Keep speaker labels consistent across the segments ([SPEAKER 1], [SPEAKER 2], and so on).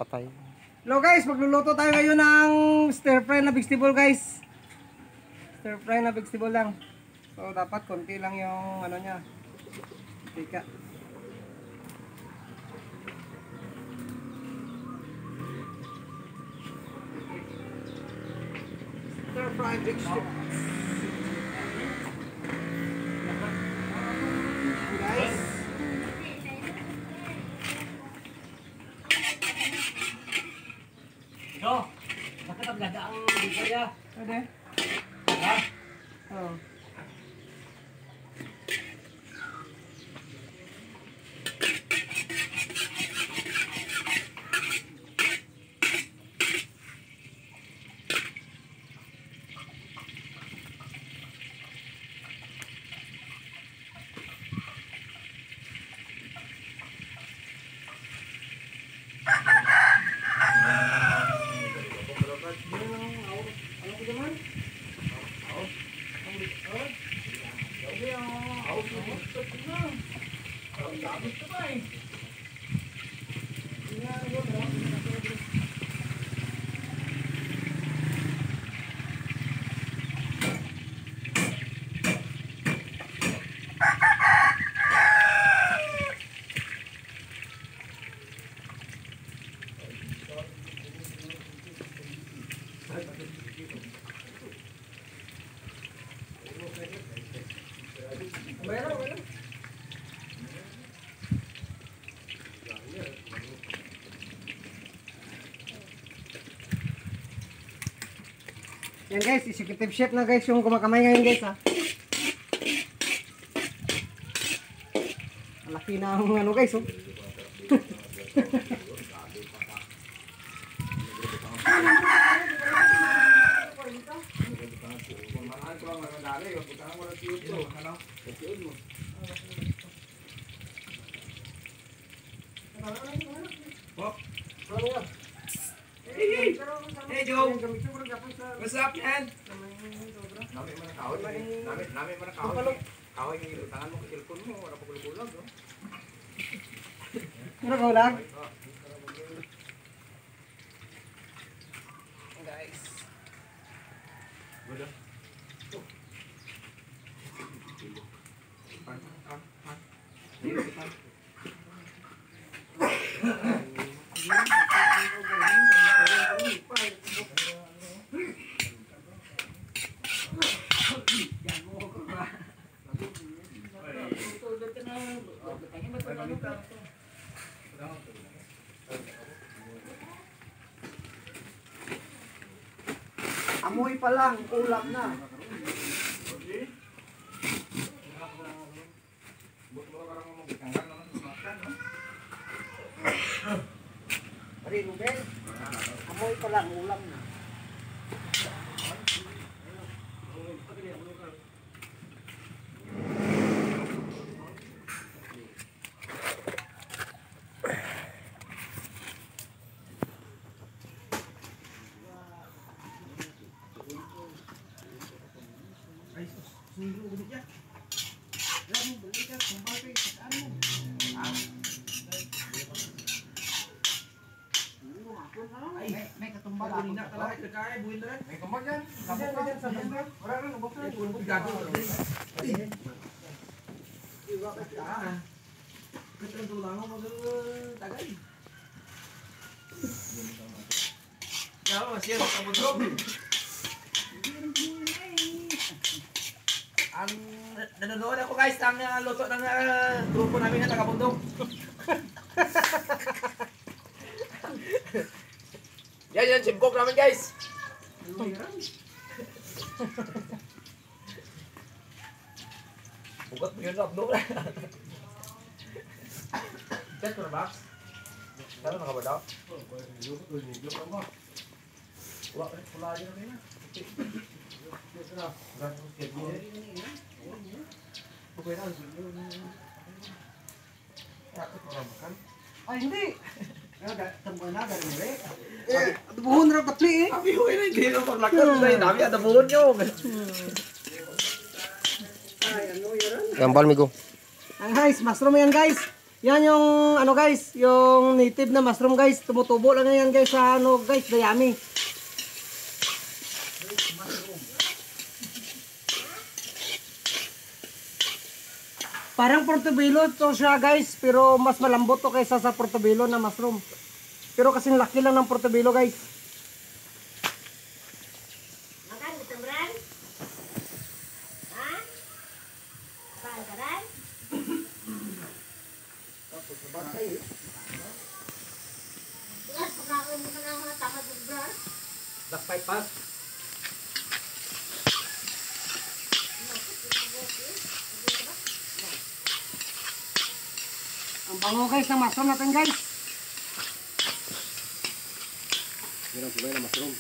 [SPEAKER 1] Patay.
[SPEAKER 2] Hello guys, magluluto tayo ngayon ng stir fry na vegetable guys. Stir fry na vegetable lang. So dapat konti lang yung ano niya. Tika. Stir fry vegetable. Guys.
[SPEAKER 3] No, nakataglaga ang dito ya.
[SPEAKER 2] Pwede?
[SPEAKER 3] Ha?
[SPEAKER 2] Oo. Yan guys, executive chef na guys yung kumakamay ngayon guys ha. Malaki na ang ano guys oh.
[SPEAKER 3] Hey Joe, what's up man? Nami man kahoy, nami man kahoy. Kahoy ng tangan mo, cellphone mo, wala pa kulo-kulo, no?
[SPEAKER 2] Ano ka ulang? Guys.
[SPEAKER 3] Wala.
[SPEAKER 2] Amoy pa lang, ulam na. Pari Ruben, amoy pa lang, ulam na. May katumbal ako. May katumbal yan. Sabok yan sa bangka. Wala na, nabok na. Gago. Iwa ka siya. Katang tulang mo mag-tagay. Gawa masya, kabudrog. Ang nanonood ako guys ng luto ng grupo namin na taga-bundok. Yan, simcook namin guys. Bukat mo yun na abdo. Set ko na box. Kano nakaba daw? Wala din na rin na. Ay, hindi. Tambuhan na, gano'n rin. Buhon na kapli eh.
[SPEAKER 3] Abi ko na hindi na paglakad. Dami ada buhon nyo.
[SPEAKER 2] Ay, ano yun?
[SPEAKER 1] Gambal migo.
[SPEAKER 2] Ang guys, mushroom yan guys. Yan yung ano guys, yung native na mushroom guys. Tumutubo lang yan guys sa ano guys, dayami. Parang portobello to siya guys, pero mas malambot to kaysa sa portobello na mushroom. Pero kasing laki lang ng portobello guys.
[SPEAKER 1] Makan gusto mo rin? Ha? Makan ka rin? Yes, pagkaon mo na mga tamad ng bra.
[SPEAKER 3] Dakpay pas.
[SPEAKER 2] Ang bango guys ng mushroom natin guys.
[SPEAKER 3] Yan ang kulay na mushroom.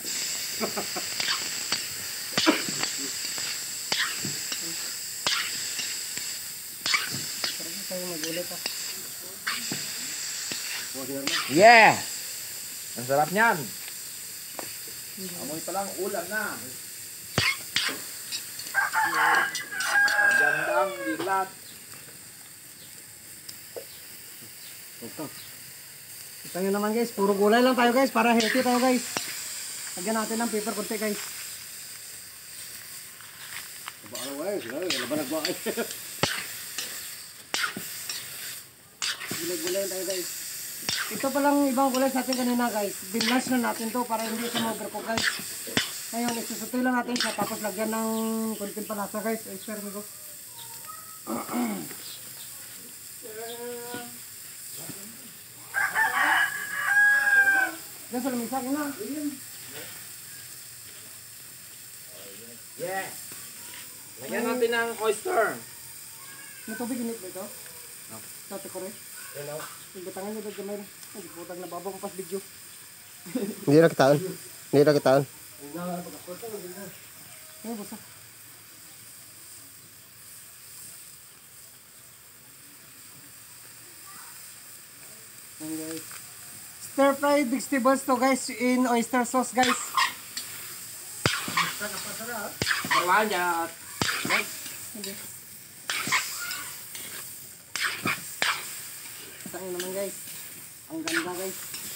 [SPEAKER 3] Yeah! Ang sarap niyan. Amoy pa lang, ulam na. Ang gandang dilat.
[SPEAKER 2] Kita nyo naman guys, puro gulay lang tayo guys para healthy tayo guys. Lagyan natin ng paper konti guys. Gulay-gulay tayo guys. Ito palang ibang gulay sa atin kanina guys. Binlash na natin to para hindi siya mag-overcook guys. Ngayon, isusutoy lang natin siya tapos lagyan ng konting palasa guys. Ay, sir, amigo. Yan sa lamisa, yun lang.
[SPEAKER 3] Yeah! Lagyan natin ng oyster.
[SPEAKER 2] May tubig init ba ito?
[SPEAKER 3] No.
[SPEAKER 2] Dati ko rin.
[SPEAKER 3] Hello?
[SPEAKER 2] Ibatangan nyo doon gamay na. Ay, putang nababaw ko pas video.
[SPEAKER 4] Hindi na kitaan. Hindi na kitaan.
[SPEAKER 2] Ay, busa. Ayan guys. Stir fried vegetables to guys in oyster sauce guys.
[SPEAKER 3] Berlanjut.
[SPEAKER 2] Hindi. Ito naman guys. Ang ganda guys.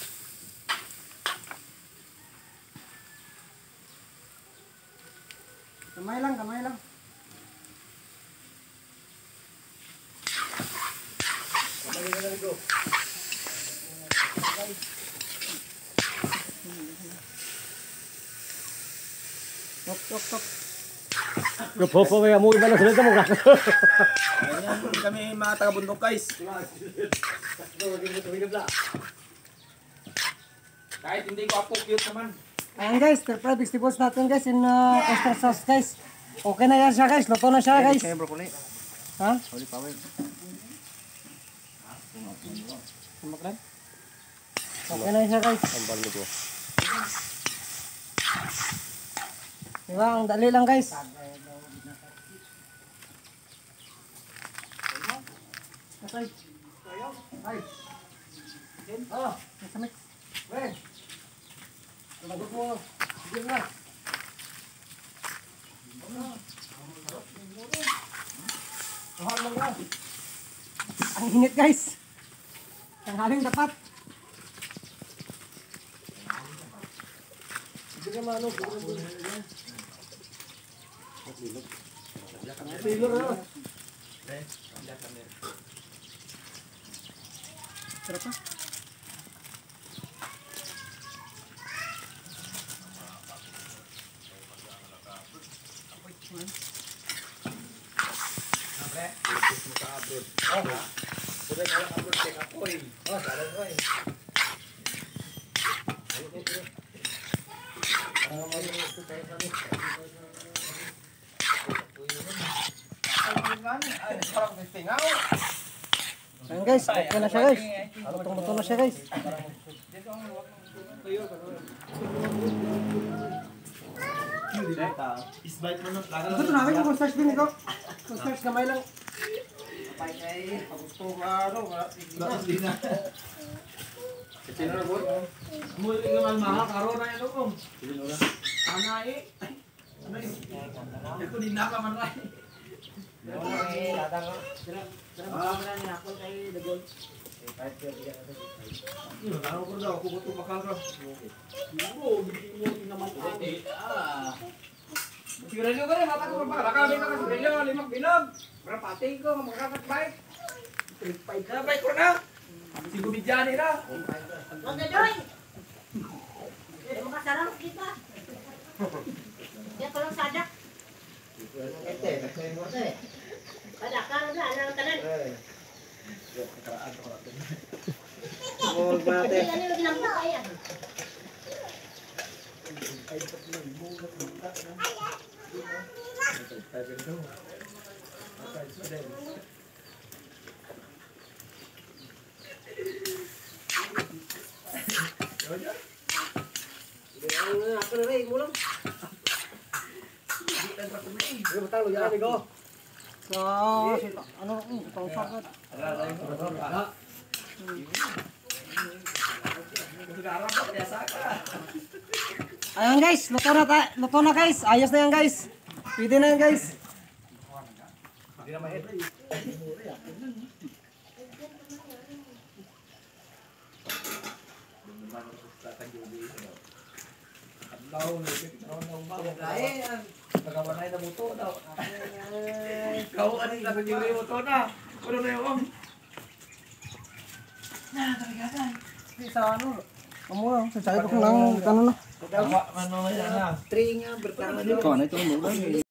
[SPEAKER 2] Kamay lang, kamay lang. Tok, tok, tok.
[SPEAKER 4] Gapopo kaya mo iba na sila mo.
[SPEAKER 3] Ganyan kami mga taga-bundok guys. Kahit hindi ko apo, cute naman.
[SPEAKER 2] Ayan guys, stir fried vegetables natin guys in oyster sauce guys. Okay na yan siya guys, luto na siya guys.
[SPEAKER 3] Kaya broccoli.
[SPEAKER 2] Ha?
[SPEAKER 3] Holy power.
[SPEAKER 2] Sumaklan? Okay na siya guys.
[SPEAKER 4] Ang balik ko.
[SPEAKER 2] Diba? Ang dali lang guys. Asay. Ay. Oh, nasa mix. Wen. Tumagot mo. Sige na. Mahal lang yan. Ang init guys. Tanghaling dapat. Sige na mano. Pilor na. Sarap pa.
[SPEAKER 3] Pre, gusto mo sa abroad. Oh, ha? Sabi ka lang abroad, take up oil. Oh, salang ko eh. Ay, parang distingaw.
[SPEAKER 2] Ayan guys, okay na siya guys. Lutong-luto na siya guys. Ito to namin kung search din ito. Kung search kamay lang.
[SPEAKER 3] Sino na po? Muli nga malmahal, karo na yan ako. Ana eh. Ano eh? Ito din naka man rin. Sigarilyo ka rin, mata ko pa. Lakabin ka ka sigarilyo, 5 bilog. Berapati ko, makakakat bike. 3.5 na, bike ko na. Sigo bidyani na.
[SPEAKER 1] Huwag na doon. Makasarang kita. Yan ko lang sadak. Sadak ka na, ano ang tanan?
[SPEAKER 2] Huwag mate.
[SPEAKER 1] Ano yung ginampo kaya?
[SPEAKER 2] Ako na rin, mulang. So, ano, itong sagot. Ayan guys, luto na guys. Ayos na yan guys. Pwede na yan guys.
[SPEAKER 3] Kau ano yung nagagiri mo to na? Ano na yung
[SPEAKER 2] Sa ano? Amo, sa sayo ko lang ano na.
[SPEAKER 3] ano na yan ha?
[SPEAKER 2] Ito ano ito mo.